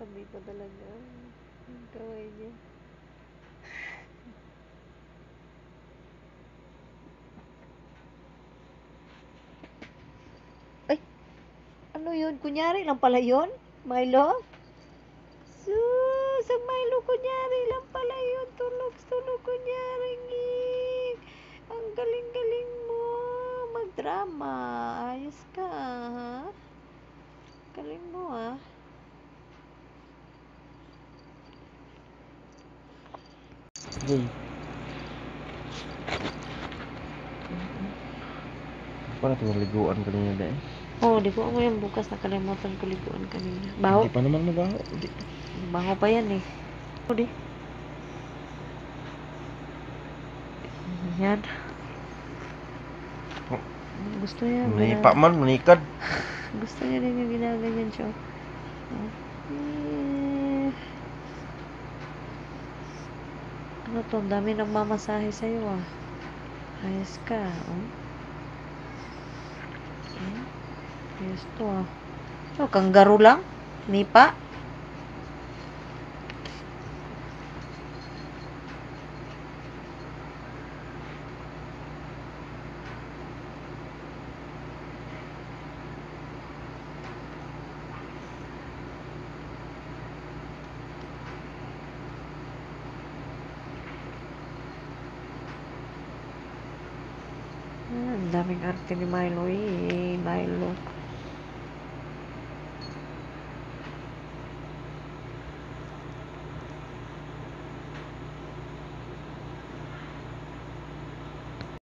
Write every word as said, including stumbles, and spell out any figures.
Nakatabi pa talaga. Yung kaway niya. Ay! Ano yun? Kunyari lang pala yun? Milo? Sus! Ang Milo kunyari lang pala yun. Tulog-tulog kunyari. Ngik! Ang galing-galing mo. Magdrama. Ayos ka, ha? Galing mo, ah. Hey. Apa na ito liguan kanina dahil? Oo, oh, liguan mo yan bukas. Nakalimutan ko liguan kanina. Baho? Hindi pa naman mabaho. Hindi. Baho pa yan eh. O di. Yan. Oh. Gusto niya. Manipa man, manikad. Gusto niya din yung ginaganyan siya. Oh. Eh. Ano to? Ang dami nagmamasahe sa'yo ah. Ayos ka. Oh. Eh. Ayos to ah. Oh, kanggaro lang? Nipa? Ah, ang daming arte ni Milo eh. Milo.